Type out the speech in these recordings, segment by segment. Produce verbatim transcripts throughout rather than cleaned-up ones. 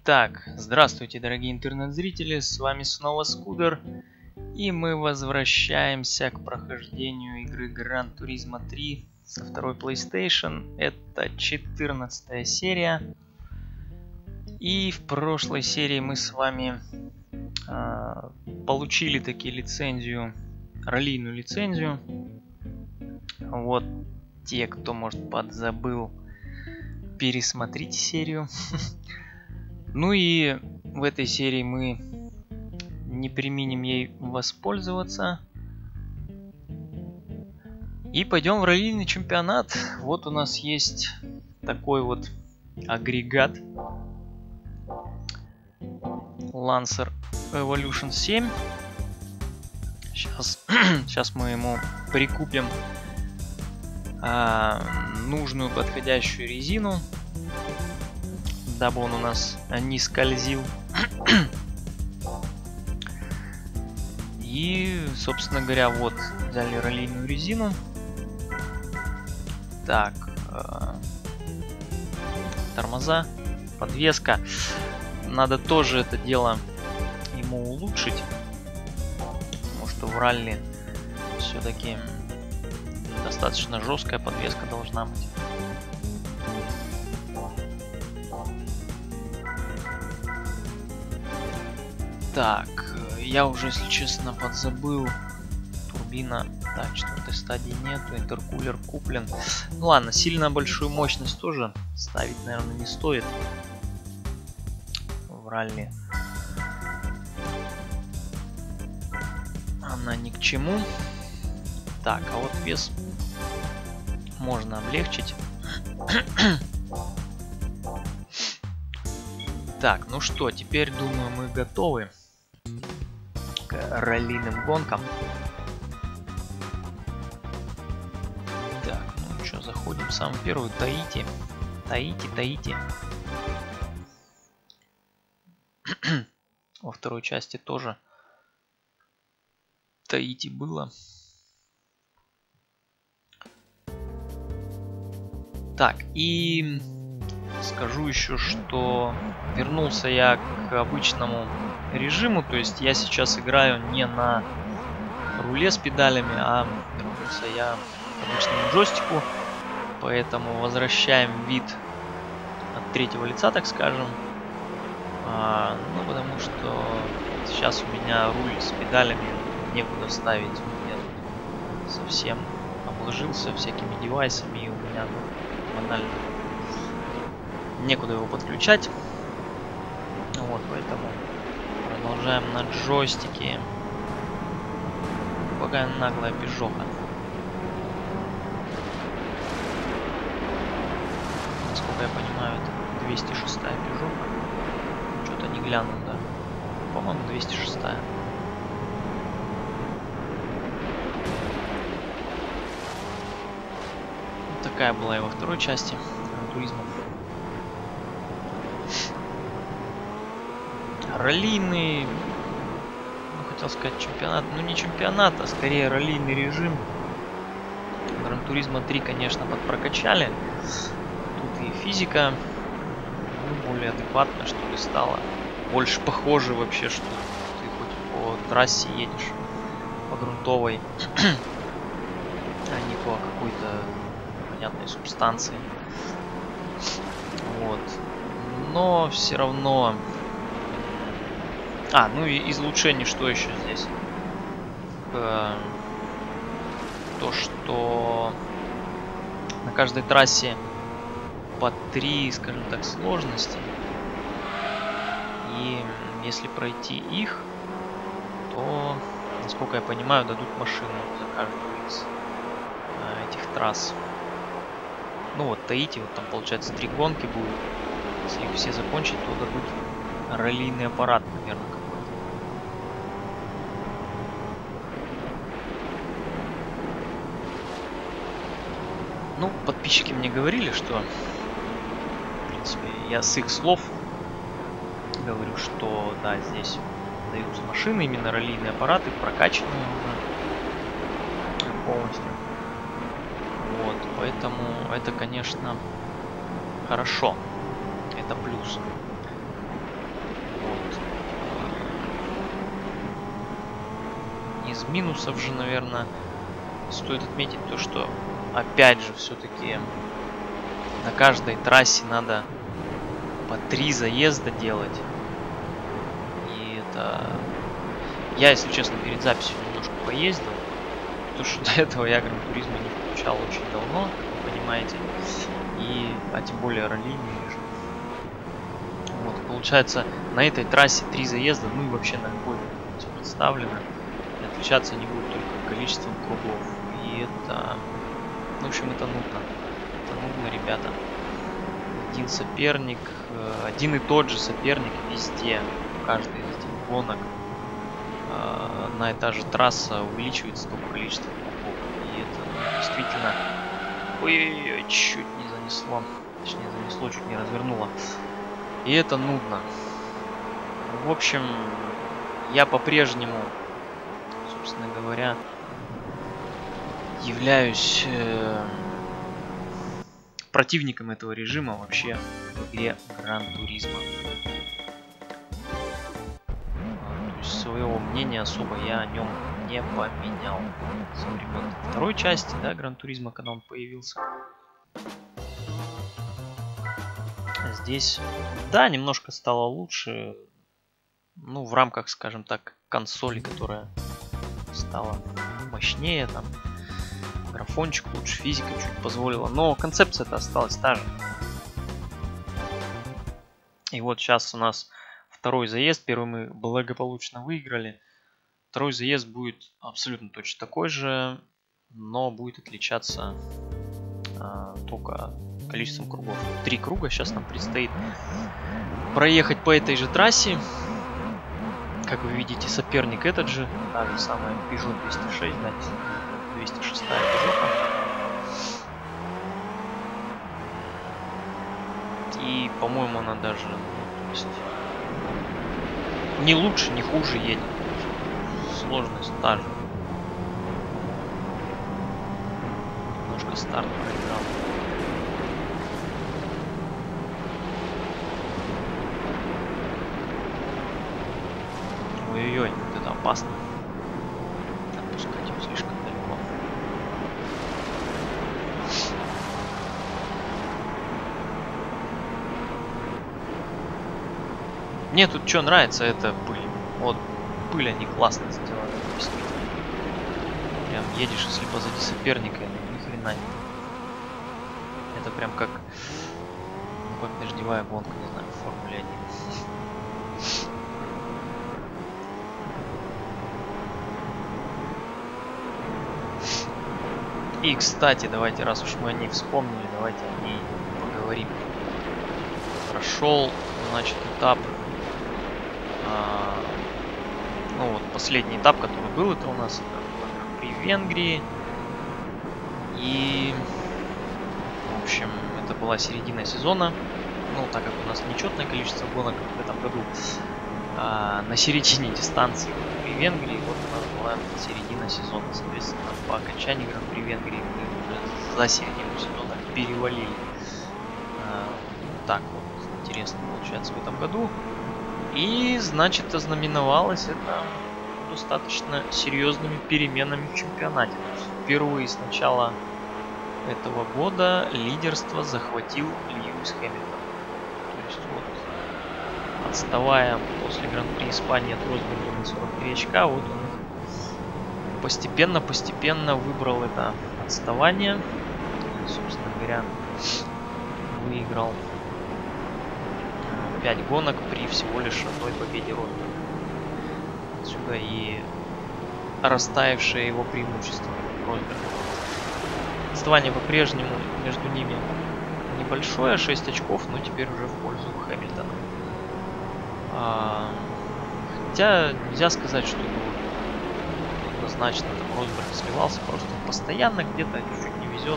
Итак, здравствуйте, дорогие интернет-зрители, с вами снова Скудер, и мы возвращаемся к прохождению игры Gran Turismo три со второй PlayStation. Это четырнадцатая серия, и в прошлой серии мы с вами э, получили таки лицензию, раллийную лицензию. Вот те, кто, может, подзабыл, пересмотрите серию. Ну и в этой серии мы не преминем ей воспользоваться. И пойдем в раллийный чемпионат. Вот у нас есть такой вот агрегат. Lancer Evolution семь. Сейчас, сейчас мы ему прикупим а, нужную подходящую резину, дабы он у нас не скользил. И, собственно говоря, вот взяли раллийную резину. Так, э, тормоза, подвеска. Надо тоже это дело ему улучшить, потому что в ралли все-таки достаточно жесткая подвеска должна быть. Так, я уже, если честно, подзабыл. Турбина, так, четвертой стадии нету, интеркулер куплен. Ну ладно, сильно большую мощность тоже ставить, наверное, не стоит в ралли. Она ни к чему. Так, а вот вес можно облегчить. Так, ну что, теперь, думаю, мы готовы к раллийным гонкам. Так, ну что, заходим в самую первую. Таити. Таити, Таити. Во второй части тоже Таити было. Так, и скажу еще, что вернулся я к обычному режиму, то есть я сейчас играю не на руле с педалями, а вернулся я к обычному джойстику, поэтому возвращаем вид от третьего лица, так скажем. А, ну, потому что сейчас у меня руль с педалями некуда ставить, я тут совсем обложился всякими девайсами, и у меня ну, банально некуда его подключать. Вот, поэтому продолжаем на джойстике. Какая наглая пижоха. Насколько я понимаю, это двести шестая пижоха. Что-то не глянул, да. По-моему, двести шестая. Вот такая была и во второй части туризма. Раллийный, ну, хотел сказать чемпионат, ну не чемпионат, а скорее раллийный режим. Gran Turismo три, конечно, подпрокачали. Тут и физика ну, более адекватная, что ли, стала. Больше похоже вообще, что ты хоть по трассе едешь, по грунтовой, а не по какой-то понятной субстанции. Вот. Но все равно... А, ну и из улучшений что еще здесь? Э, то, что на каждой трассе по три, скажем так, сложности. И если пройти их, то, насколько я понимаю, дадут машину за каждую из э, этих трасс. Ну вот, Таити, вот там получается три гонки будут. Если их все закончить, то дадут раллийный аппарат, наверное. Ну, подписчики мне говорили, что, в принципе, я с их слов говорю, что, да, здесь даются машины, именно раллийные аппараты, прокачанные уже полностью. Вот, поэтому это, конечно, хорошо. Это плюс. Из минусов же, наверное, стоит отметить то, что опять же все-таки на каждой трассе надо по три заезда делать. И это... Я, если честно, перед записью немножко поездил, потому что до этого я Гран-туризмо не включал очень давно, как вы понимаете. И, а тем более раллийный режим. Вот, получается, на этой трассе три заезда, ну и вообще на какой представлено. И отличаться они будут только количеством кругов. И это... В общем, это нудно. Это нудно, ребята. Один соперник, один и тот же соперник везде. Каждый из этих гонок. Одна и та же трасса увеличивается только количество кругов. И это действительно... Ой-ой-ой, чуть не занесло. Точнее, занесло, чуть не развернуло. И это нудно. В общем, я по-прежнему, собственно говоря, являюсь э, противником этого режима вообще в игре Гран-туризмо. То есть своего мнения особо я о нем не поменял со времен второй части, да, Гран-туризмо, когда он появился. Здесь, да, немножко стало лучше, ну, в рамках, скажем так, консоли, которая стала мощнее, там, графончик лучше, физика чуть позволила, но концепция-то осталась та же. И вот сейчас у нас второй заезд, первый мы благополучно выиграли, второй заезд будет абсолютно точно такой же, но будет отличаться а, только количеством кругов. Три круга сейчас нам предстоит проехать по этой же трассе. Как вы видите, соперник этот же, та же самая Peugeot двести шесть, да, двести шесть Peugeot. И, по-моему, она даже, ну, то есть, не лучше, не хуже едет. Сложность та же. Немножко старт проиграл. Ой-ой-ой, вот это опасно. Отпускать его слишком далеко. Мне тут что нравится, это пыль. Вот, пыль они классно сделали. Прям едешь, если позади соперника, ни хрена не. Это прям как, ну, как дождевая гонка, не знаю, в Формуле один. И, кстати, давайте, раз уж мы о ней вспомнили, давайте о ней поговорим. Прошел, значит, этап. А, ну вот, последний этап, который был, это у нас при Венгрии. И, в общем, это была середина сезона. Ну, так как у нас нечетное количество гонок в этом году, а, на середине дистанции при Венгрии, вот у нас была середина сезона, соответственно, по окончании Гран-при Венгрии мы уже за середину сезона перевалили. А, так вот, интересно получается в этом году. И, значит, ознаменовалось это достаточно серьезными переменами в чемпионате. Впервые с начала этого года лидерство захватил Льюис Хэмилтон. То есть вот, отставая после Гран-при Испании от Росберга на сорок три очка, вот он постепенно-постепенно выбрал это отставание. И, собственно говоря, выиграл пять гонок при всего лишь одной победе Росберга. Отсюда и растаявшее его преимущество Росберга. Отставание по-прежнему между ними небольшое, шесть очков, но теперь уже в пользу Хэмилтона. А, хотя нельзя сказать, что ну, однозначно там Росберг сливался, просто постоянно где-то чуть-чуть не везет.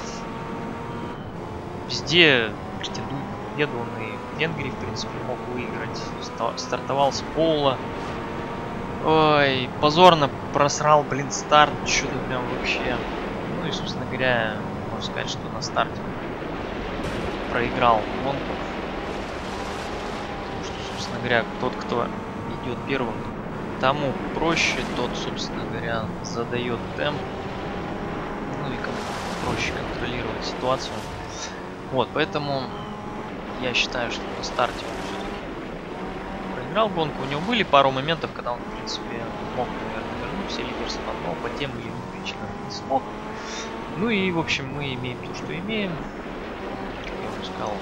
Везде претендует на победу, он и в Венгрии, в принципе, мог выиграть. Стартовал с пола. Ой, позорно просрал, блин, старт, что-то прям вообще. Ну и, собственно говоря, можно сказать, что на старте проиграл гонку. Потому что, собственно говоря, тот, кто идет первым, тому проще, тот, собственно говоря, задает темп. Ну и как проще контролировать ситуацию. Вот, поэтому я считаю, что на старте он все-таки проиграл гонку. У него были пару моментов, когда он, в принципе, мог, наверное, вернуть все лидерства, но по тем или иным причинам не смог. Ну и, в общем, мы имеем то, что имеем. Как я уже сказал,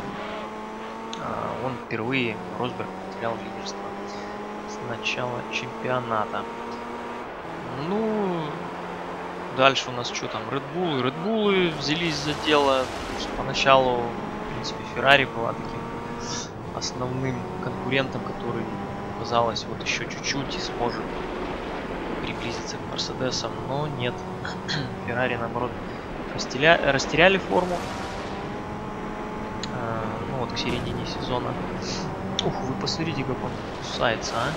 он впервые, Росберг, потерял лидерство с начала чемпионата. Ну, дальше у нас что там? Red Bull. Red Bull взялись за дело. Поначалу, в принципе, Ferrari была таким основным конкурентом, который, казалось, вот еще чуть-чуть и сможет приблизиться к Мерседесам, но нет. Ferrari, наоборот, растеря... растеряли форму. А, ну вот к середине сезона. Ух, вы посмотрите, как он кусается, а.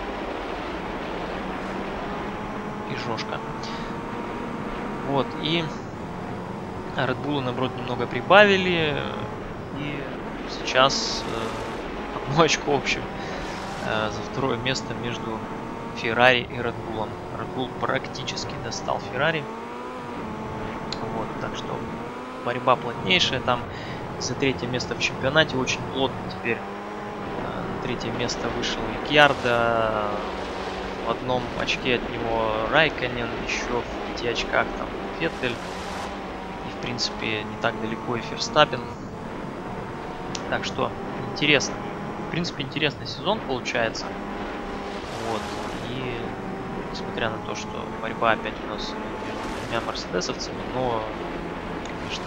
Пижошка. Вот, и Red Bull, наоборот, немного прибавили. И сейчас э, одно очко, в общем, э, за второе место между Ferrari и Red Bull. Red Bull практически достал Ferrari. Вот, так что борьба плотнейшая. Там за третье место в чемпионате очень плотно теперь. На третье место вышел Рикьярдо. В одном очке от него Райконен, еще в пяти очках там Феттель. И в принципе не так далеко и Ферстаппен. Так что интересно. В принципе, интересный сезон получается. Вот. И несмотря на то, что борьба опять у нас между двумя мерседесовцами, но, конечно,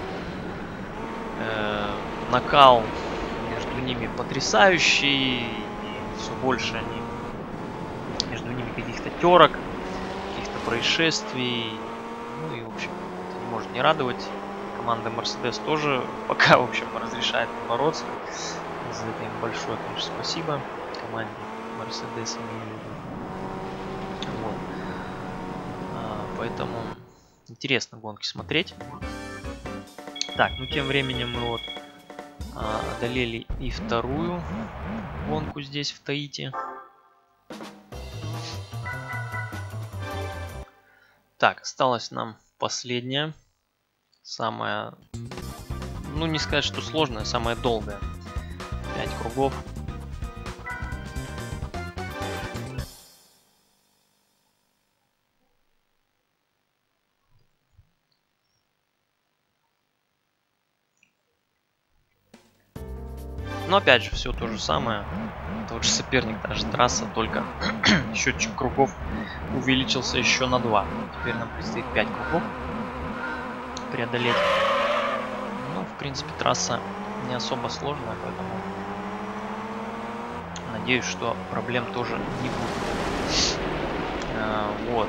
э, накал между ними потрясающий. И все больше они между ними каких-то терок, каких-то происшествий. Ну и, в общем, это не может не радовать. Команда Mercedes тоже пока, в общем, разрешает бороться. За это им большое, конечно, спасибо команде Mercedes. Вот. А, поэтому интересно гонки смотреть. Так, ну тем временем мы вот а, одолели и вторую гонку здесь в Таити. Так, осталась нам последняя. Самая, ну не сказать, что сложная, самая долгая. Пять кругов. Но опять же, все то же самое. Тот же соперник, та же трасса, только счетчик кругов увеличился еще на два. Теперь нам предстоит пять кругов преодолеть. Ну, в принципе, трасса не особо сложная, поэтому надеюсь, что проблем тоже не будет. А, вот.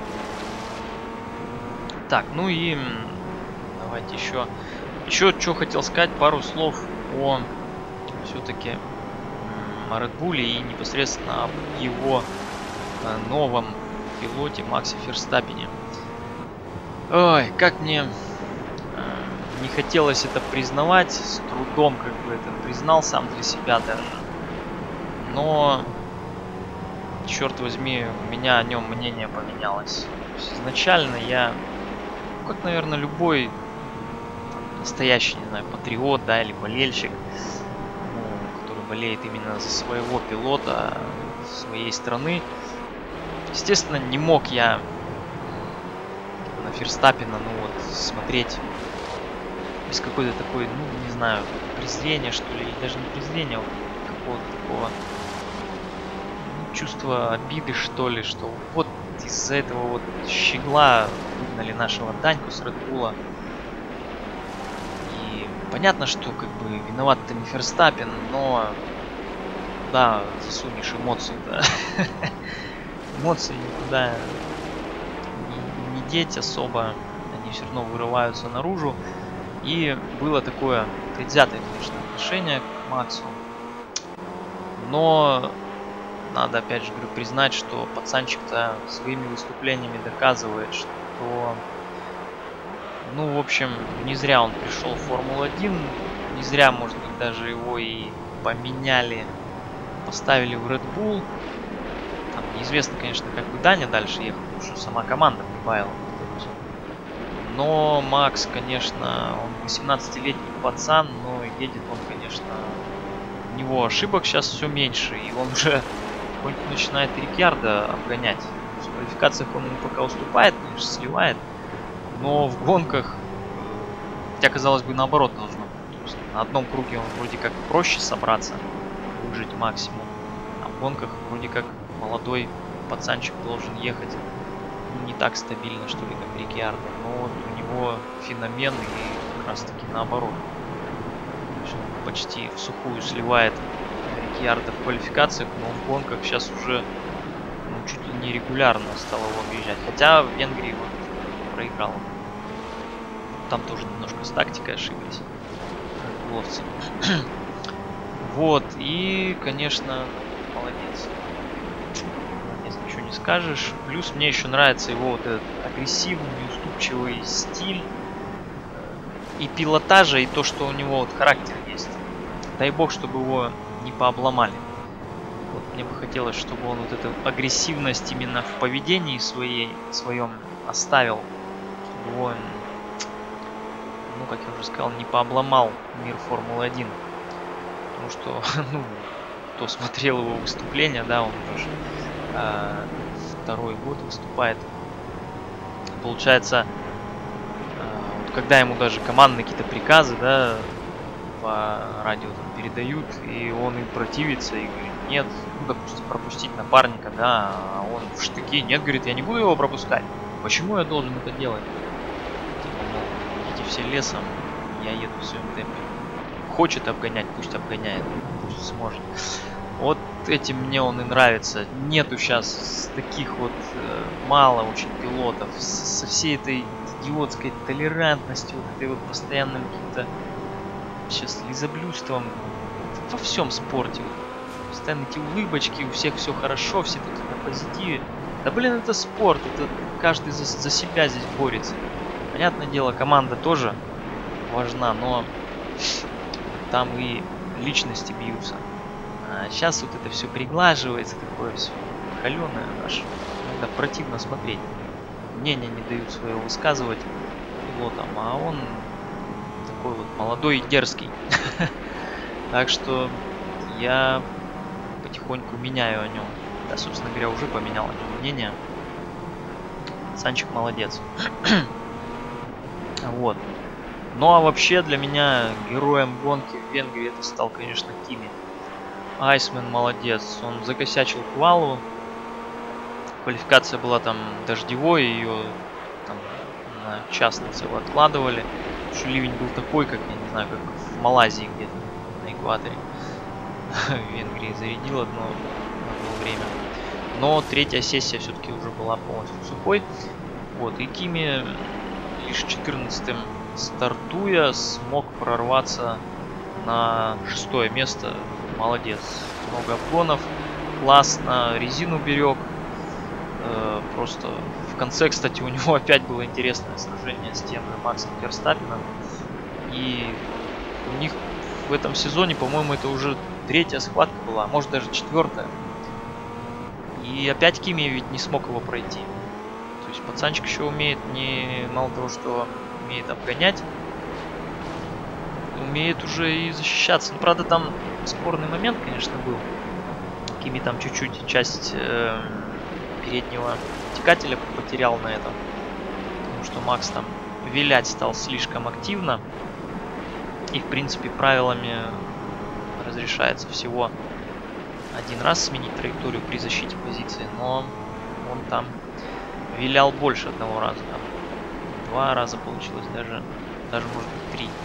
Так, ну и давайте еще... Еще что хотел сказать, пару слов о все-таки о Red Bull и непосредственно об его новом пилоте Максе Ферстаппене. Ой, как мне не хотелось это признавать, с трудом как бы это признал сам для себя даже. Но, черт возьми, у меня о нем мнение поменялось. Изначально я, как, наверное, любой настоящий, не знаю, патриот, да, или болельщик, ну, который болеет именно за своего пилота, своей страны, естественно, не мог я на Ферстаппена, ну вот, смотреть без какой-то такой, ну, не знаю, презрения, что ли, или даже не презрения, а вот какого-то такого, ну, чувства обиды, что ли, что вот из-за этого вот щегла выгнали нашего Даньку с Red Bull. И понятно, что как бы виноват-то не Ферстаппен, но да, засунешь эмоции-то. Эмоции никуда не, не деть особо, они все равно вырываются наружу. И было такое предвзятое, конечно, отношение к Максу. Но надо, опять же, говорю, признать, что пацанчик-то своими выступлениями доказывает, что, ну, в общем, не зря он пришел в Формулу один, не зря, может быть, даже его и поменяли, поставили в Red Bull. Там Неизвестно, конечно, как бы Даня дальше ехал, потому что сама команда прибавила. Но Макс, конечно, он восемнадцатилетний пацан, но едет он, конечно, у него ошибок сейчас все меньше, и он уже потихоньку начинает Рикьярдо обгонять. В квалификациях он ему пока уступает, конечно, сливает, но в гонках, хотя, казалось бы, наоборот должно быть. То есть на одном круге он вроде как проще собраться, выжить максимум, а в гонках вроде как молодой пацанчик должен ехать не так стабильно, что ли, как Рикьярдо, но вот у него феномен и как раз таки наоборот. Почти в сухую сливает Рикьярдо в квалификациях, но в гонках сейчас уже ну, чуть ли не регулярно стал его объезжать. Хотя в Венгрии вот проиграл. Там тоже немножко с тактикой ошиблись ловцы. Вот, и, конечно, молодец. Ничего не скажешь. Плюс мне еще нравится его вот этот агрессивный, уступчивый стиль и пилотажа, и то, что у него вот характер есть. Дай бог, чтобы его не пообломали. Вот мне бы хотелось, чтобы он вот эту агрессивность именно в поведении своей, своем оставил. Чтобы его, ну, как я уже сказал, не пообломал мир Формулы один. Потому что, ну, кто смотрел его выступления, да, он уже а, второй год выступает. Получается, а, вот когда ему даже командные какие-то приказы, да, по радио там передают, и он им противится и говорит, нет, ну, допустим, пропустить напарника, да, а он в штыки, нет, говорит, я не буду его пропускать. Почему я должен это делать? Типа, ну, идите все лесом, я еду в своем темпе. Хочет обгонять, пусть обгоняет, пусть сможет. Вот этим мне он и нравится. Нету сейчас таких вот э, мало очень пилотов с, со всей этой идиотской толерантностью, вот этой вот постоянным каким-то сейчас лизоблюдством во всем спорте. Постоянно эти улыбочки, у всех все хорошо, все такие на позитиве. Да блин, это спорт, это каждый за, за себя здесь борется. Понятное дело, команда тоже важна, но там и личности бьются. А сейчас вот это все приглаживается, такое все холеное, аж иногда противно смотреть. Мнение не дают свое высказывать пилотам, а он такой вот молодой и дерзкий. Так что я потихоньку меняю о нем. Да, собственно говоря, уже поменял о нем мнение. Санчик молодец. Вот. Ну а вообще для меня героем гонки в Венгрии это стал, конечно, Кими. Айсмен молодец. Он закосячил квалу. Квалификация была там дождевой, ее там на час на целый откладывали. Потому что ливень был такой, как, я не знаю, как в Малайзии где-то на экваторе. В Венгрии зарядил одно, одно время. Но третья сессия все-таки уже была полностью сухой. Вот, и Кими лишь четырнадцатым стартуя смог прорваться на шестое место. Молодец. Много обгонов. Классно. Резину берег. Э, просто в конце, кстати, у него опять было интересное сражение с тем же Максом Ферстаппеном. И у них в этом сезоне, по-моему, это уже третья схватка была, а может даже четвертая. И опять Кими ведь не смог его пройти. То есть пацанчик еще умеет, не мало того, что умеет обгонять, умеет уже и защищаться. Ну, правда, там спорный момент, конечно, был. Кими там чуть-чуть часть э, переднего текателя потерял на этом. Потому что Макс там вилять стал слишком активно. И, в принципе, правилами разрешается всего один раз сменить траекторию при защите позиции. Но он там вилял больше одного раза. Там два раза получилось, даже, даже может быть три.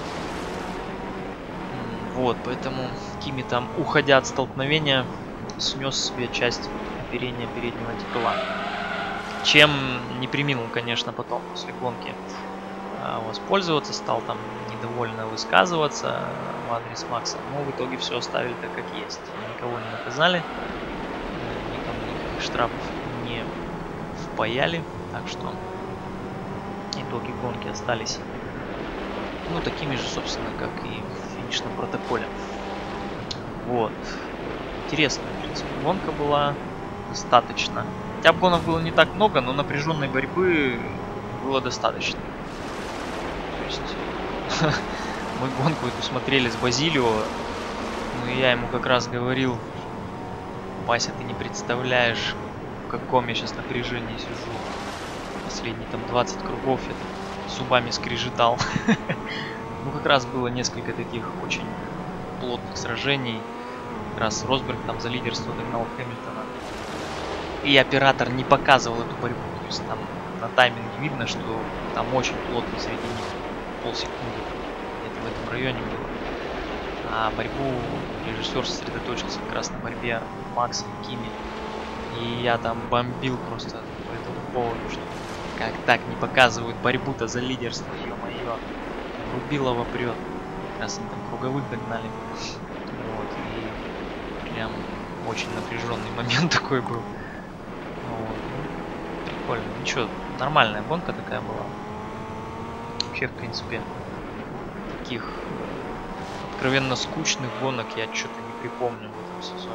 Вот, поэтому Кими там, уходя от столкновения, снес себе часть оперения переднего антикрыла. Чем не преминул, конечно, потом после гонки воспользоваться, стал там недовольно высказываться в адрес Макса, но в итоге все оставили так, как есть. Никого не наказали, никому никаких штрафов не впаяли, так что итоги гонки остались, ну, такими же, собственно, как и в финишном протоколе. Вот. Интересная, в принципе, гонка была. достаточно. Хотя обгонов было не так много, но напряженной борьбы было достаточно. То есть мы гонку эту смотрели с Базилио, ну и я ему как раз говорил: Вася, ты не представляешь, в каком я сейчас напряжении сижу. Последние там двадцать кругов я зубами скрежетал. Ну как раз было несколько таких очень плотных сражений. Как раз Росберг там за лидерство догнал Хэмилтона. И оператор не показывал эту борьбу. То есть там на тайминге видно, что там очень плотно среди них полсекунды. Это в этом районе было. А борьбу режиссер сосредоточился как раз на борьбе Макса и Кими. И я там бомбил просто по этому поводу, что как так не показывают борьбу-то за лидерство, ё-моё. Рубилова прет. Как раз они там круговых догнали. Вот, и прям очень напряженный момент такой был. Вот. Прикольно. Ничего, нормальная гонка такая была. Вообще, в принципе, таких откровенно скучных гонок я что-то не припомню в этом сезоне.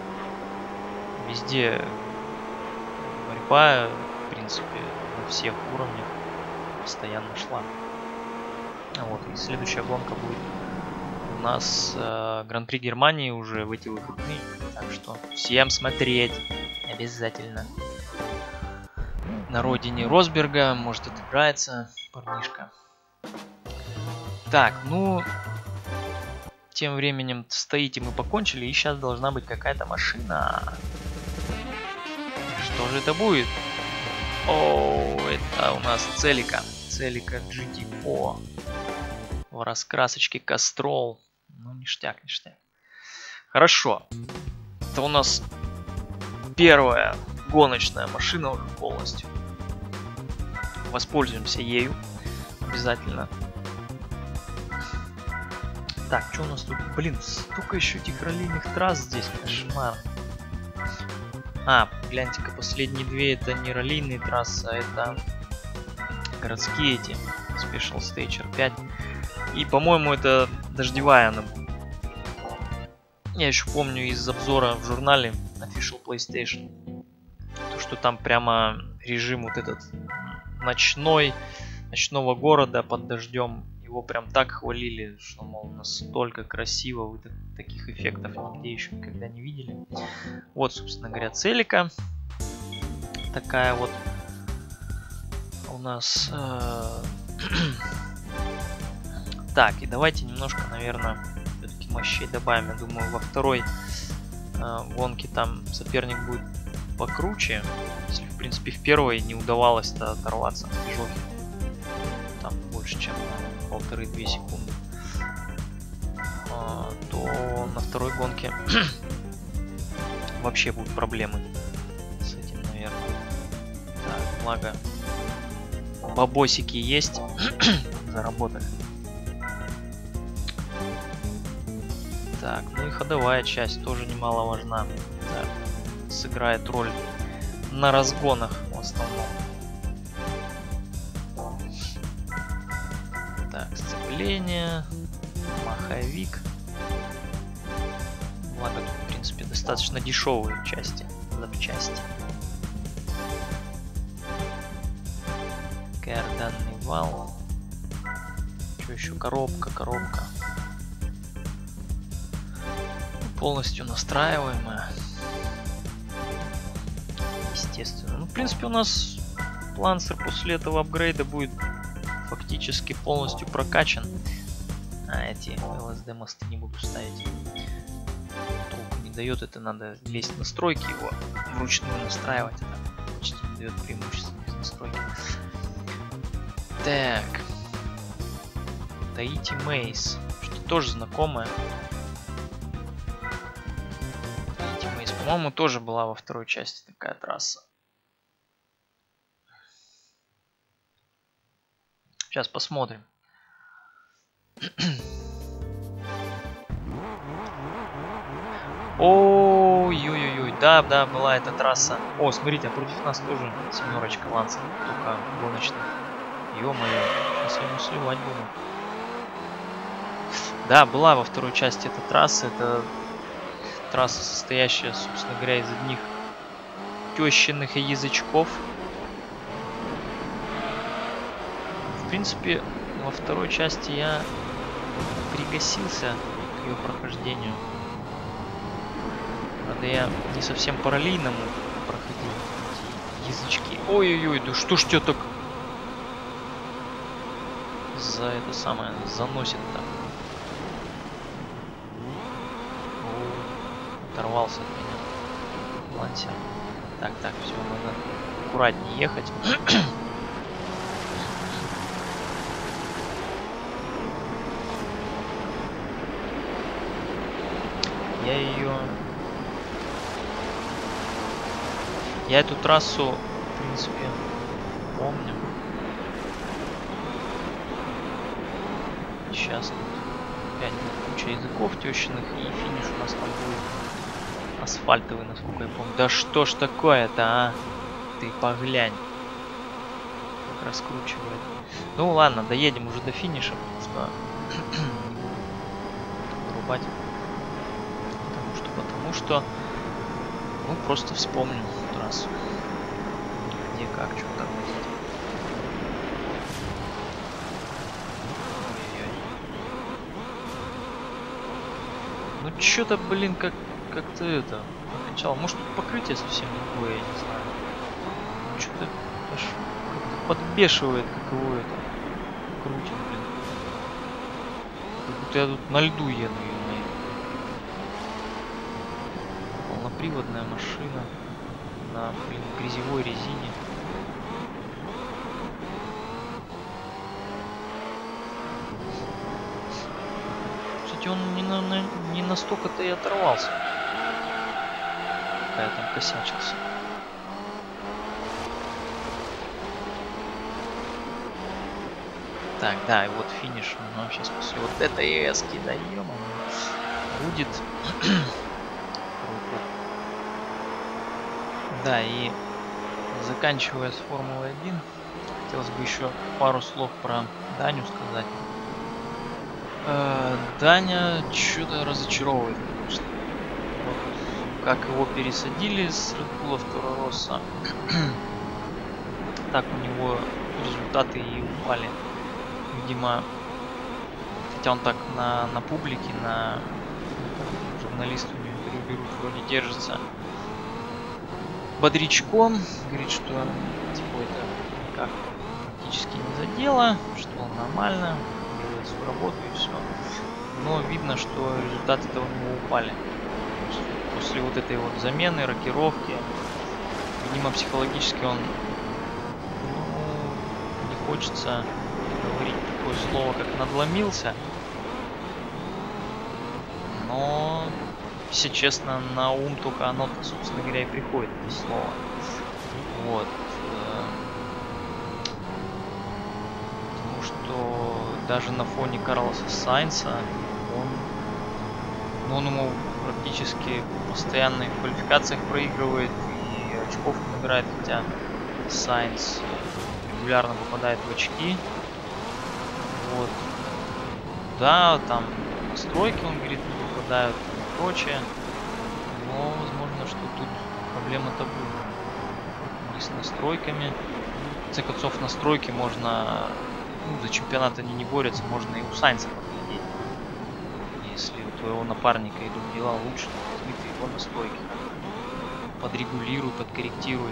Везде борьба, в принципе, на всех уровнях постоянно шла. Вот, и следующая гонка будет у нас э, Гран-при Германии уже в эти выходные. Так что всем смотреть обязательно. На родине Росберга, может, отыграется парнишка. Так, ну, тем временем стоите, мы покончили, и сейчас должна быть какая-то машина. Что же это будет? О, это у нас Целика. Целика джи ти о. В раскрасочке Кастрол. Ну, ништяк, ништяк. Хорошо. Это у нас первая гоночная машина уже полностью. Воспользуемся ею. Обязательно. Так, что у нас тут? Блин, столько еще этих раллийных трасс здесь. Кошмар. А, гляньте-ка, последние две это не раллийные трассы, а это городские эти. Special Stage эр пять. И, по-моему, это дождевая она будет. Я еще помню из обзора в журнале Official PlayStation, то, что там прямо режим вот этот ночной, ночного города под дождем. Его прям так хвалили, что, мол, настолько красиво, вы так, таких эффектов нигде еще никогда не видели. Вот, собственно говоря, Целика. Такая вот у нас... Э Так, и давайте немножко, наверное, все-таки мощей добавим. Я думаю, во второй э, гонке там соперник будет покруче. Если, в принципе, в первой не удавалось-то оторваться от движухи. Там больше, чем полторы-две секунды. А, то на второй гонке вообще будут проблемы с этим, наверное. Так, благо бабосики есть. Заработали. Так, ну и ходовая часть тоже немаловажна. Да, сыграет роль на разгонах в основном. Так, сцепление, маховик. Благо тут, в принципе, достаточно дешевые части, запчасти. Карданный вал. Что еще? Коробка, коробка. Полностью настраиваемая. Естественно. Ну, в принципе, у нас Лансер после этого апгрейда будет фактически полностью прокачан. А эти эл эс ди мосты не буду ставить. Толку не дает, это надо лезть в настройки его вручную настраивать. Это почти не дает преимущества без настройки. Так. Таити Мейс. Что тоже знакомое. По-моему, тоже была во второй части такая трасса. Сейчас посмотрим. Ой-ой-ой, да, да, была эта трасса. О, смотрите, а против нас тоже семерочка Ланса, только гоночная. Ё-моё, сейчас я ему сливать буду. Да, была во второй части эта трасса. Это трасса, состоящая, собственно говоря, из одних тещиных язычков. В принципе, во второй части я пригасился к ее прохождению. Правда, я не совсем параллельному проходил эти язычки. Ой-ой-ой, да что ж тебя так за это самое заносит-то? Оторвался от меня лансер. Так, так, все, надо аккуратнее ехать. Я ее... Я эту трассу, в принципе, помню. Сейчас опять куча языков тещиных, и финиш у нас там будет асфальтовый, насколько я помню. Да что ж такое-то, а? Ты поглянь. Как раскручивает. Ну ладно, доедем уже до финиша, потому что вырубать. Потому что, потому что, ну просто вспомним трассу. Где, как, что там. Ну что-то, блин, как как-то это накачал. Может тут покрытие совсем другое, я не знаю. Что-то аж как-то подбешивает, как его это крутит, блин. Как будто я тут на льду еду, ё-моё. Полноприводная машина на, блин, грязевой резине. Он не, на, на, не настолько-то и оторвался, когда я там косячился. Так, да, и вот финиш. Ну, сейчас после вот этой эски даем, будет. Да, и заканчивая с Формулой один, хотелось бы еще пару слов про Даню сказать. Э, Даня что-то разочаровывает, конечно. Вот, как его пересадили с Red Bull в Toro Rosso, так у него результаты и упали. Видимо, хотя он так на, на публике, на журналисты у него интервью берут, вроде держится бодрячком, говорит, что типа это никак практически не задело, что он нормально делает свою работу и все. Но видно, что результаты-то у него упали. После вот этой вот замены, рокировки, видимо, психологически он, ну, не хочется говорить такое слово, как надломился. Но, если честно, на ум только оно, собственно говоря, и приходит, это слово. Вот. Потому что даже на фоне Карлоса Сайнса он, ну, он ему практически постоянно в квалификациях проигрывает и очков не набирает, хотя Сайнс регулярно попадает в очки. Вот. Да, там настройки, он говорит, не попадают и прочее. Но возможно, что тут проблема-то будет. И с настройками. В конце концов, настройки можно, ну, за чемпионат они не борются, можно и у Сайнса подглядеть. Если у твоего напарника идут дела лучше, то возьми ты его настройки. Подрегулируй, подкорректируй.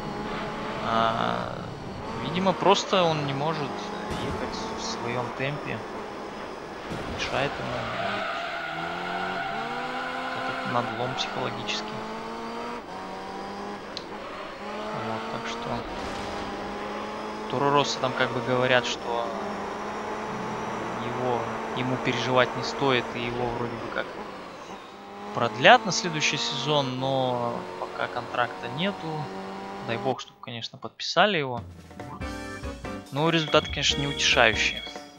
А, видимо, просто он не может ехать в своем темпе. Мешает ему этот надлом психологический. Вот, так что Торо Россо там как бы говорят, что его, ему переживать не стоит, и его вроде бы как продлят на следующий сезон, но пока контракта нету. Дай бог, чтобы, конечно, подписали его. Но результаты, конечно, не утешающие.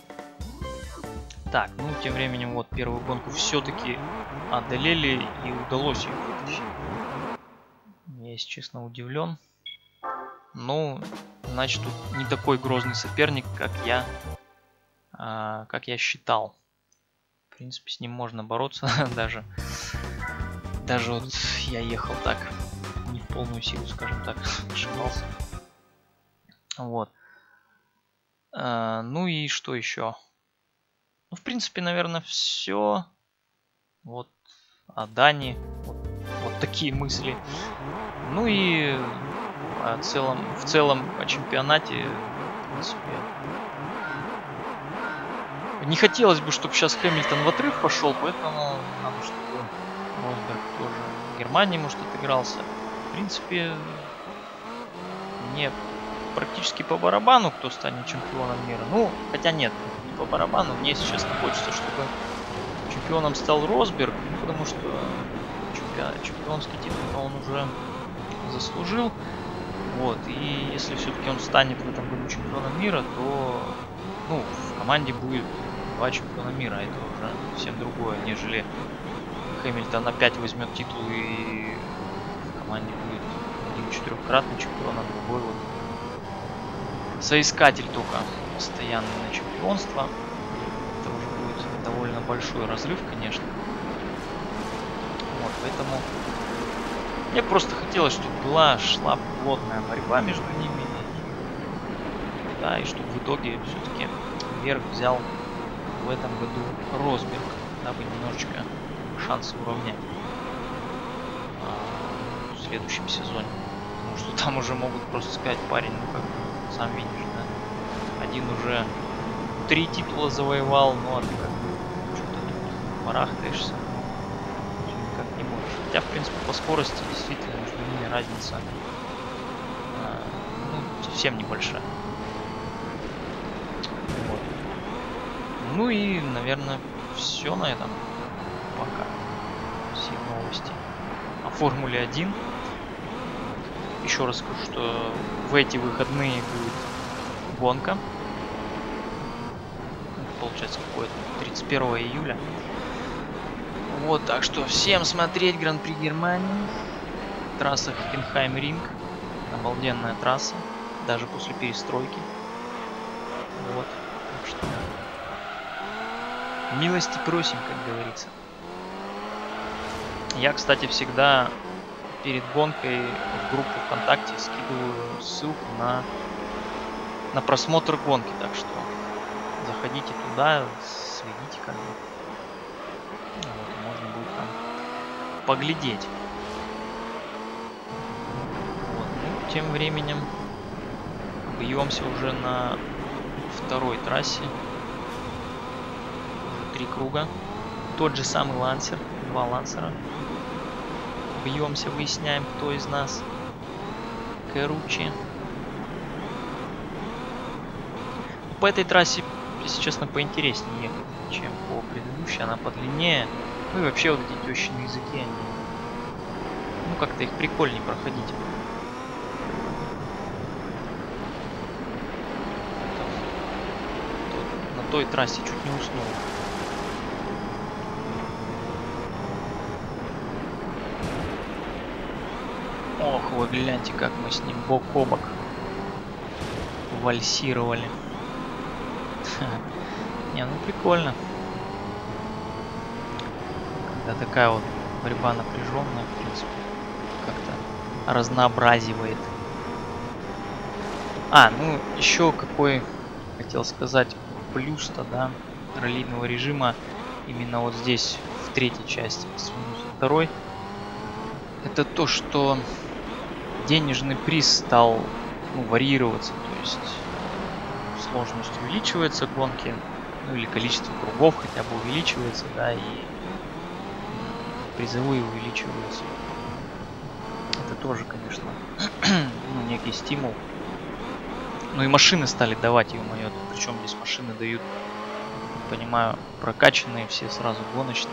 Так, ну, тем временем, вот, первую гонку все-таки одолели и удалось ее вытащить. Я, если честно, удивлен. Ну, значит, тут не такой грозный соперник, как я, а, как я считал. В принципе, с ним можно бороться даже. Даже вот я ехал так, не в полную силу, скажем так, ошибался. Вот. А, ну и что еще? Ну, в принципе, наверное, все. Вот о Дани. Вот, вот такие мысли. Ну и о целом, в целом о чемпионате, в принципе, не хотелось бы, чтобы сейчас Хэмилтон в отрыв пошел, поэтому надо, чтобы Росберг тоже в Германии, может, отыгрался. В принципе, мне практически по барабану, кто станет чемпионом мира. Ну, хотя нет, не по барабану. Мне сейчас не хочется, чтобы чемпионом стал Росберг, потому что чемпион, чемпионский титул он уже заслужил. Вот, и если все-таки он станет в этом году чемпионом мира, то ну, в команде будет два чемпиона мира. Это уже совсем другое, нежели Хэмилтон опять возьмет титул и в команде будет один четырехкратный чемпион, а другой вот соискатель только постоянный на чемпионство. Это уже будет довольно большой разрыв, конечно. Вот, поэтому мне просто хотелось, чтобы была, шла плотная борьба между ними. Да, и чтобы в итоге все-таки вверх взял в этом году Росберг, дабы немножечко шансы уравнять а, в следующем сезоне. Потому что там уже могут просто сказать: парень, ну как бы, сам видишь, да, один уже три титула завоевал, ну а ты как бы что-то тут барахтаешься, никак не можешь. Хотя, в принципе, по скорости действительно между ними разница а, ну, совсем небольшая. Вот. Ну и, наверное, все на этом пока. Все новости о Формуле один. Еще раз скажу, что в эти выходные будет гонка. Получается, какое-то тридцать первого июля. Вот, так что всем смотреть Гран-при Германии. Трасса Хокенхайм-Ринг. Обалденная трасса. Даже после перестройки. Вот. Так что милости просим, как говорится. Я, кстати, всегда перед гонкой в группу ВКонтакте скидываю ссылку на, на просмотр гонки. Так что заходите туда, следите, как бы. Вот, можно будет там поглядеть. Вот. Ну, тем временем бьемся уже на второй трассе. Уже три круга. Тот же самый лансер, два лансера. Бьемся, выясняем, кто из нас Керучи. По этой трассе, если честно, поинтереснее ехать, чем по предыдущей. Она подлиннее. Ну и вообще вот эти тещины языки, они, ну как-то их прикольнее проходить. На той трассе чуть не уснул. Ох, вы гляньте, как мы с ним бок о бок вальсировали. Не, ну прикольно. Когда такая вот борьба напряженная, в принципе, как-то разнообразивает. А, ну еще какой хотел сказать плюс-то, да, раллийного режима именно вот здесь, в третьей части, по сравнению со второй. Это то, что денежный приз стал, ну, варьироваться, то есть сложность увеличивается гонки, ну или количество кругов хотя бы увеличивается, да, и призовые увеличиваются. Это тоже, конечно, ну, некий стимул. Ну и машины стали давать, ё-моё, причем здесь машины дают, понимаю, прокачанные все сразу гоночные.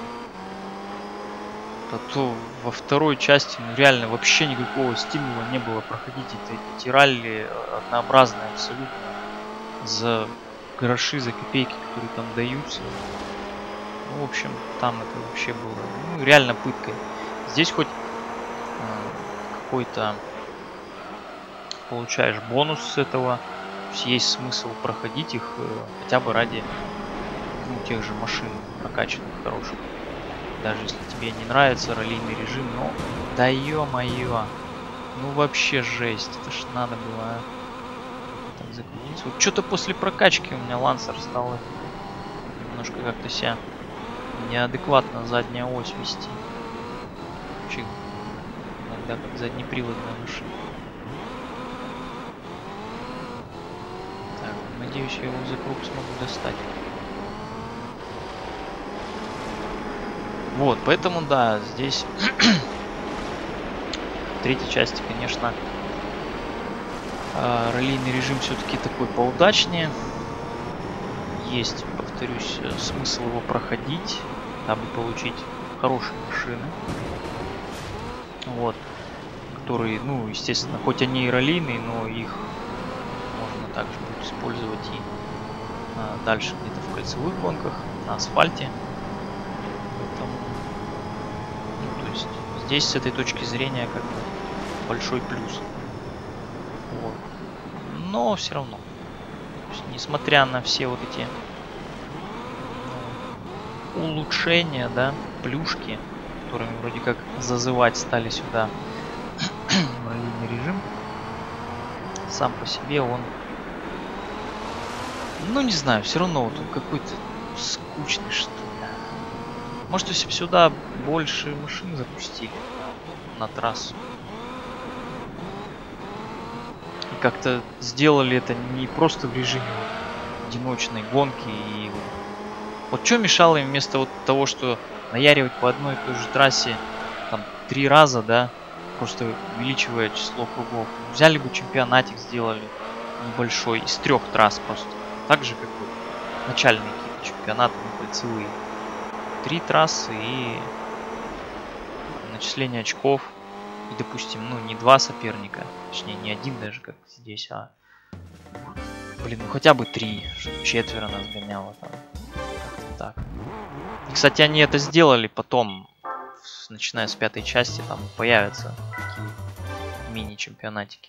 А то во второй части, ну, реально вообще никакого стимула не было проходить эти, эти ралли однообразные абсолютно за гроши, за копейки, которые там даются. Ну, в общем, там это вообще было, ну, реально пыткой. Здесь хоть э, какой-то получаешь бонус с этого, есть смысл проходить их э, хотя бы ради, ну, тех же машин прокачанных хороших. Даже если тебе не нравится раллийный режим, но да ё-моё, ну вообще жесть. Это ж надо было, а. Так закрутиться. Вот что-то после прокачки у меня Лансер стал немножко как-то себя неадекватно задняя ось вести. Вообще иногда как заднеприводная машина. Так, надеюсь, я его за круг смогу достать. Вот, поэтому да, здесь в третьей части, конечно, раллийный режим все-таки такой поудачнее. Есть, повторюсь, смысл его проходить, дабы получить хорошие машины. Вот. Которые, ну, естественно, хоть они и раллийные, но их можно также будет использовать и а, дальше где-то в кольцевых гонках, на асфальте. Поэтому, ну, то есть здесь с этой точки зрения как бы большой плюс. Вот. Но все равно, есть, несмотря на все вот эти ну, улучшения, да, плюшки, которыми вроде как зазывать стали сюда раллийный режим, сам по себе он, ну не знаю, все равно вот он какой-то скучный, что ли. Может, если бы сюда больше машин запустили на трассу. И как-то сделали это не просто в режиме одиночной гонки. И вот что мешало им вместо вот того, что наяривать по одной и той же трассе там три раза, да, просто увеличивая число кругов. Взяли бы чемпионатик, сделали небольшой, из трех трасс просто. Так же, как вот начальные какие-то чемпионаты, кольцевые. Три трассы и начисление очков. И, допустим, ну, не два соперника. Точнее, не один даже, как здесь, а... Блин, ну хотя бы три, чтобы четверо нас гоняло там. Так. И, кстати, они это сделали потом, начиная с пятой части, там появятся такие мини-чемпионатики.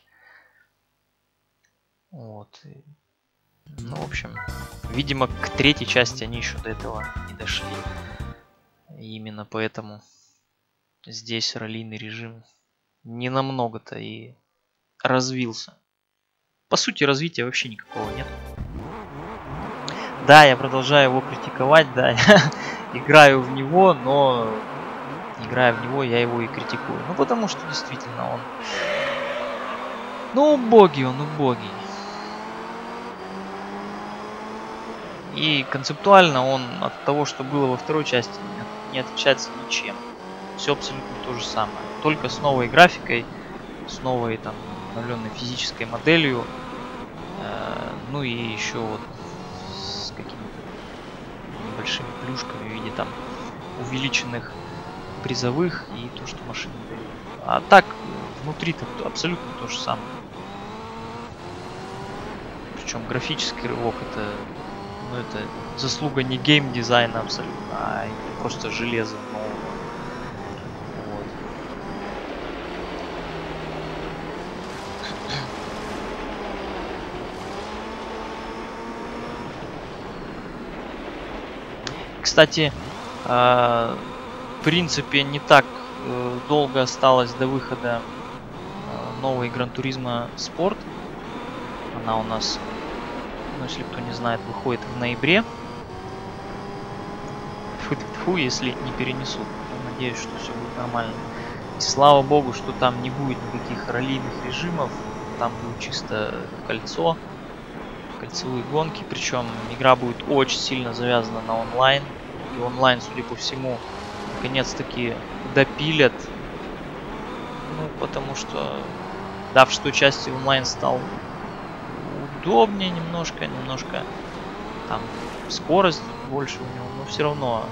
Вот. Ну, в общем, видимо, к третьей части они еще до этого не дошли. И именно поэтому здесь раллийный режим не намного-то и развился. По сути, развития вообще никакого нет. Да, я продолжаю его критиковать, да, я играю в него, но играя в него, я его и критикую. Ну, потому что действительно он... Ну, убогий он, убогий. И концептуально он от того, что было во второй части, не отличается ничем. Все абсолютно то же самое. Только с новой графикой, с новой там обновленной физической моделью. Э, ну и еще вот с какими-то небольшими плюшками в виде там увеличенных призовых и то, что машины дают. А так, внутри-то абсолютно то же самое. Причем графический рывок это... Ну, это заслуга не геймдизайна абсолютно, а просто железо нового. Вот. Кстати, э, в принципе, не так э, долго осталось до выхода э, новой Gran Turismo Sport. Она у нас... Ну, если кто не знает, выходит в ноябре. Фу-фу, если не перенесут. Я надеюсь, что все будет нормально. И слава богу, что там не будет никаких раллийных режимов. Там будет чисто кольцо. Кольцевые гонки. Причем игра будет очень сильно завязана на онлайн. И онлайн, судя по всему, наконец-таки допилят. Ну, потому что, да, в шестой части онлайн стал удобнее немножко, немножко там скорость больше у него, но все равно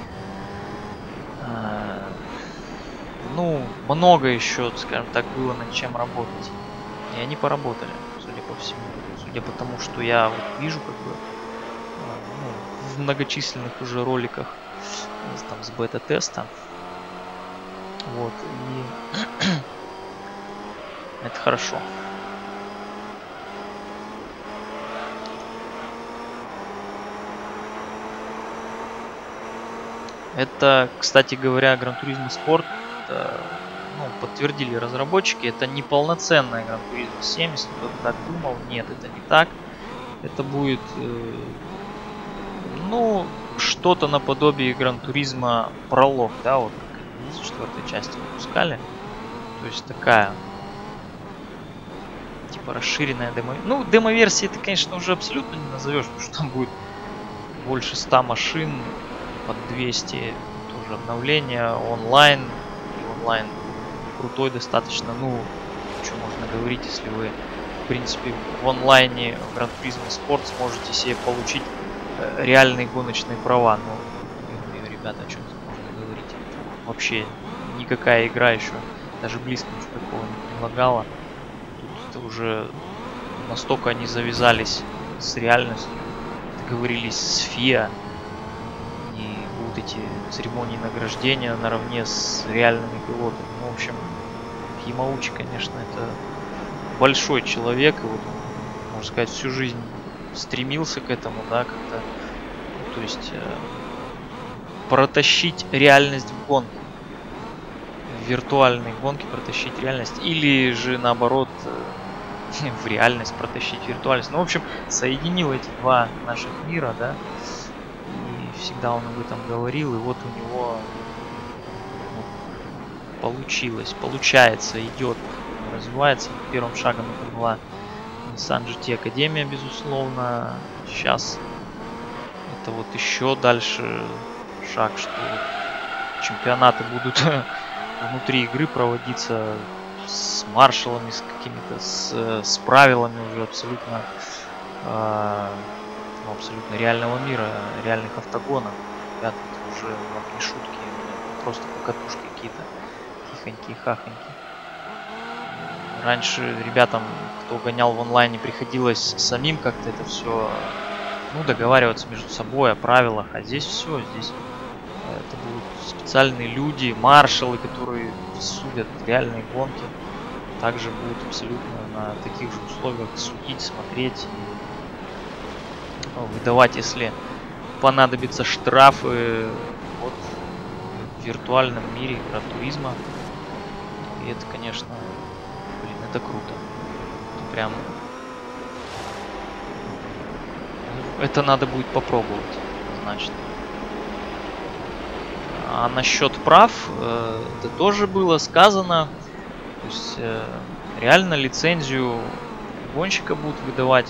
э, ну, много еще, скажем так, было над чем работать. И они поработали, судя по всему. Судя по тому, что я вот вижу как бы э, ну, в многочисленных уже роликах там с бета-теста. Вот, и это хорошо. Это, кстати говоря, Gran Turismo Sport, это, ну, подтвердили разработчики, это не полноценная Gran Turismo семь, если кто-то так думал. Нет, это не так. Это будет, э, ну, что-то наподобие Gran Turismo пролог, да, вот как в четвертой части выпускали. То есть такая, типа, расширенная демо. Ну, демо-версии ты, конечно, уже абсолютно не назовешь, потому что там будет больше ста машин, под двести, тоже обновления, онлайн. И онлайн крутой достаточно. Ну, что можно говорить, если вы, в принципе, в онлайне в Gran Turismo Sport сможете себе получить э, реальные гоночные права. Ну, ребята, о чем тут можно говорить? Вообще никакая игра еще даже близко ничего такого не предлагала. Тут это уже настолько они завязались с реальностью, договорились с эф ай эй, и будут эти церемонии награждения наравне с реальными пилотами. Ну, в общем, Ямаучи, конечно, это большой человек, и вот, можно сказать, всю жизнь стремился к этому, да, как-то, ну, то есть э, протащить реальность в гонке, в виртуальной гонке протащить реальность, или же наоборот э, в реальность протащить виртуальность. Ну, в общем, соединил эти два наших мира, да, и всегда он об этом говорил, и вот у него получилось, получается, идет, развивается. Первым шагом это была Nissan джи ти Академия, безусловно. Сейчас это вот еще дальше шаг, что чемпионаты будут внутри игры проводиться с маршалами, с какими-то, с, с правилами уже абсолютно, э, ну, абсолютно реального мира, реальных автогонов. Ребята, это уже вам не шутки, просто покатушки какие-то. Хахоньки. Раньше ребятам, кто гонял в онлайне, приходилось самим как-то это все, ну, договариваться между собой о правилах, а здесь все, здесь это будут специальные люди, маршалы, которые судят реальные гонки, также будут абсолютно на таких же условиях судить, смотреть и выдавать, если понадобятся штрафы, вот в виртуальном мире Gran Turismo. И это, конечно, блин, это круто. Это прям... Это надо будет попробовать, значит. А насчет прав, э, это тоже было сказано. То есть, э, реально лицензию гонщика будут выдавать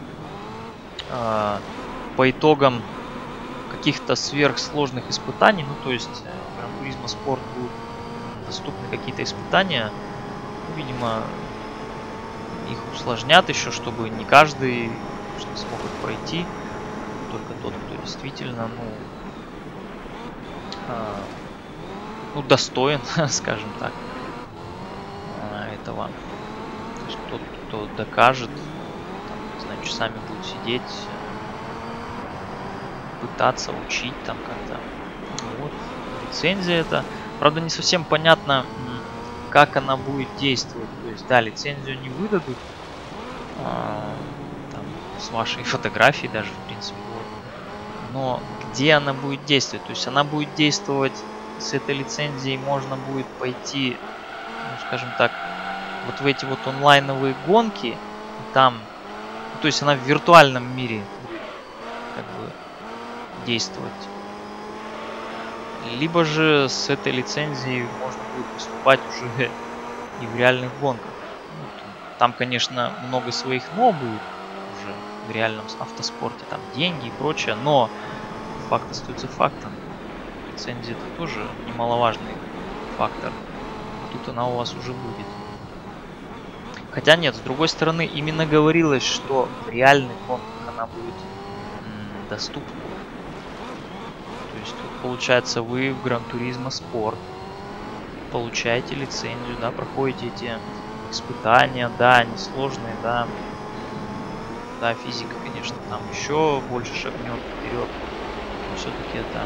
э, по итогам каких-то сверхсложных испытаний. Ну, то есть, Gran Turismo Sport будут доступны какие-то испытания. Ну, видимо, их усложнят еще, чтобы не каждый смог их пройти, только тот, кто действительно, ну, а, ну, достоин, скажем так, этого. То есть тот, кто докажет, там, не знаю, часами будет сидеть, пытаться учить там как-то. Вот, лицензия это. Правда, не совсем понятно, как она будет действовать. То есть, да, лицензию не выдадут а, там, с вашей фотографией даже, в принципе. Вот. Но где она будет действовать? То есть, она будет действовать с этой лицензией, можно будет пойти, ну, скажем так, вот в эти вот онлайновые гонки. Там, ну, то есть, она в виртуальном мире будет как бы действовать. Либо же с этой лицензией можно будет выступать уже и в реальных гонках. Там, конечно, много своих «но» будет уже в реальном автоспорте. Там деньги и прочее, но факт остается фактом. Лицензия — это тоже немаловажный фактор. Тут она у вас уже будет. Хотя нет, с другой стороны, именно говорилось, что в реальных гонках она будет м, доступна. То есть тут, получается, вы в Gran Turismo Sport получаете лицензию, да, проходите эти испытания, да, они сложные, да, да, физика, конечно, там еще больше шагнет вперед, но все-таки это,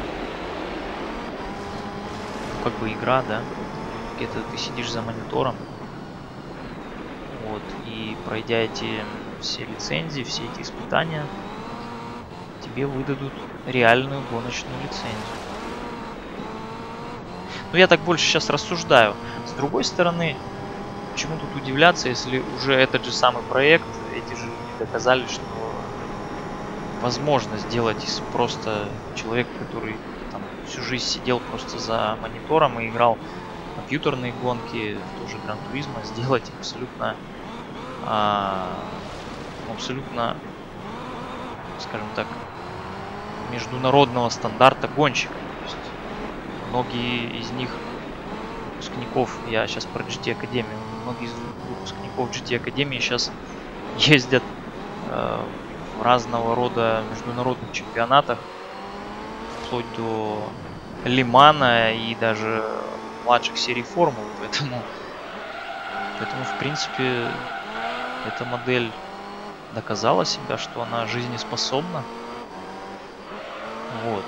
ну, как бы игра, да, где-то ты сидишь за монитором, вот, и пройдя эти все лицензии, все эти испытания, тебе выдадут реальную гоночную лицензию. Но я так больше сейчас рассуждаю. С другой стороны, почему тут удивляться, если уже этот же самый проект, эти же люди доказали, что возможно сделать из просто человека, который там всю жизнь сидел просто за монитором и играл в компьютерные гонки, тоже Gran Turismo, сделать абсолютно, а, абсолютно, скажем так, международного стандарта гонщика. То есть многие из них выпускников, я сейчас про джи ти Академию, многие из выпускников джи ти Академии сейчас ездят э, в разного рода международных чемпионатах, вплоть до Лимана и даже младших серий формул, поэтому, поэтому в принципе эта модель доказала себя, что она жизнеспособна. Вот.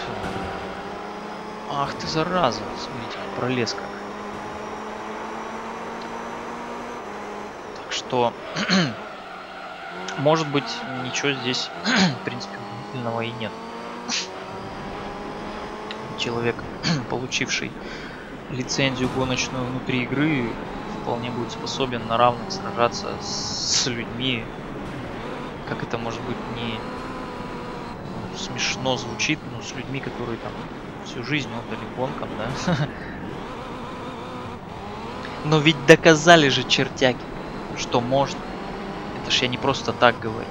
Ах ты зараза, смотрите, пролез как. Так что, может быть, ничего здесь, в принципе, удивительного и нет. Человек, получивший лицензию гоночную внутри игры, вполне будет способен на равных сражаться с людьми. Как это может быть не смешно звучит, но с людьми, которые там всю жизнь отдали гонкам, да? Но ведь доказали же чертяки, что можно. Это ж я не просто так говорю.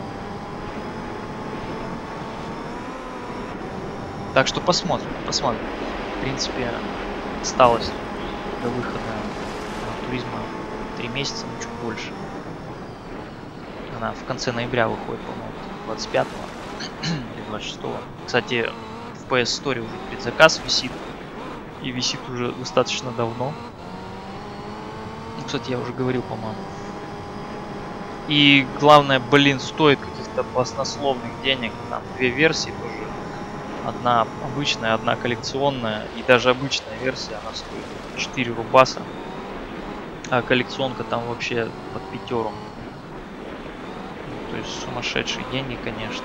Так что посмотрим, посмотрим. В принципе, осталось до выхода Gran Turismo три месяца, ну чуть больше. Она в конце ноября выходит, по-моему, двадцать пятого или двадцать шестого. Кстати, в пи эс Store уже предзаказ висит. И висит уже достаточно давно. Ну, кстати, я уже говорил, по-моему. И главное, блин, стоит каких-то баснословных денег. Там две версии тоже. Одна обычная, одна коллекционная. И даже обычная версия, она стоит четыре рубаса. А коллекционка там вообще под пятеру. То есть сумасшедшие деньги, конечно.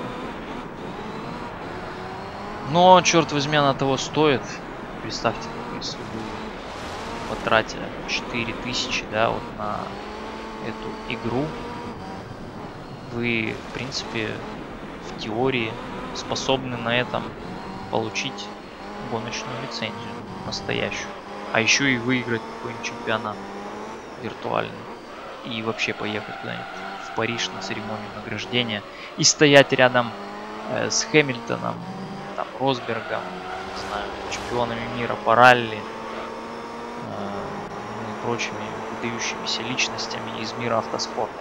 Но, черт возьми, она того стоит. Представьте, если вы потратили четыре тысячи, да, вот на эту игру, вы, в принципе, в теории способны на этом получить гоночную лицензию настоящую. А еще и выиграть какой-нибудь чемпионат виртуальный. И вообще поехать куда-нибудь в Париж на церемонию награждения. И стоять рядом э, с Хэмилтоном, там, Росбергом, не знаю, чемпионами мира по ралли, э, и прочими выдающимися личностями из мира автоспорта.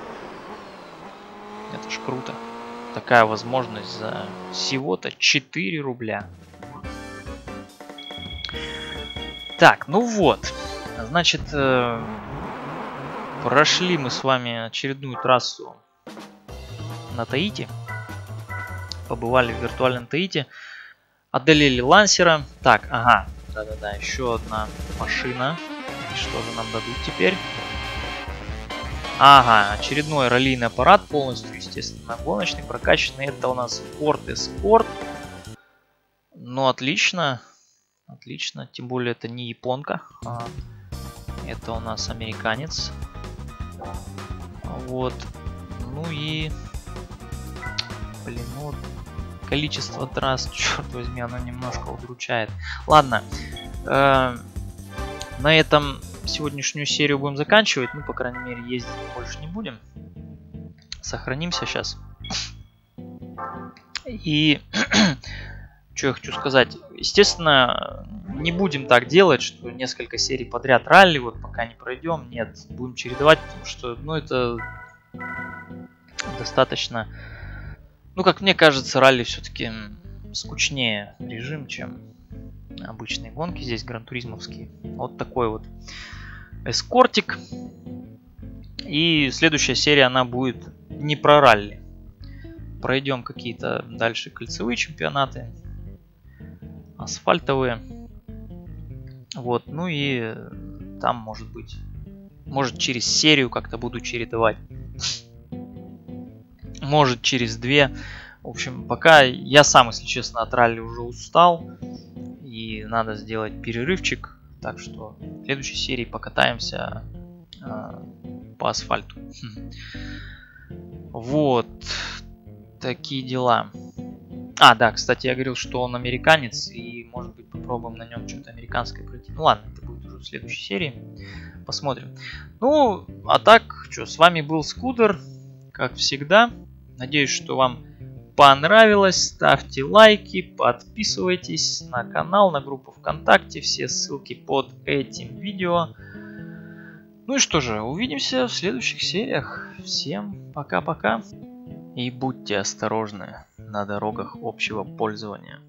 Это ж круто. Такая возможность за всего-то четыре рубля. Так, ну вот. Значит, э, прошли мы с вами очередную трассу на Таити. Побывали в виртуальном Таити. Одолели лансера. Так, ага. Да-да-да, еще одна машина. И что же нам дадут теперь? Ага, очередной раллийный аппарат, полностью, естественно, гоночный, прокачанный. Это у нас Ford Escort. Ну, отлично. Отлично. Тем более, это не японка. А это у нас американец. Вот. Ну и... Блин, ну... Количество трасс, черт возьми, оно немножко удручает. Ладно. Э, на этом сегодняшнюю серию будем заканчивать. Ну, по крайней мере, ездить больше не будем. Сохранимся сейчас. И что я хочу сказать. Естественно, не будем так делать, что несколько серий подряд ралли, вот пока не пройдем. Нет, будем чередовать, потому что, ну, это достаточно... Ну, как мне кажется, ралли все-таки скучнее режим, чем обычные гонки здесь, гран-туризмовские. Вот такой вот эскортик. И следующая серия, она будет не про ралли. Пройдем какие-то дальше кольцевые чемпионаты, асфальтовые. Вот, ну и там, может быть, может через серию как-то буду чередовать. Может через две. В общем, пока я сам, если честно, от ралли уже устал. И надо сделать перерывчик. Так что в следующей серии покатаемся э, по асфальту. Вот. Такие дела. А, да, кстати, я говорил, что он американец. И, может быть, попробуем на нем что-то американское пройти. Ну ладно, это будет уже в следующей серии. Посмотрим. Ну, а так, что, с вами был Скудер. Как всегда. Надеюсь, что вам понравилось. Ставьте лайки, подписывайтесь на канал, на группу ВКонтакте. Все ссылки под этим видео. Ну и что же, увидимся в следующих сериях. Всем пока-пока. И будьте осторожны на дорогах общего пользования.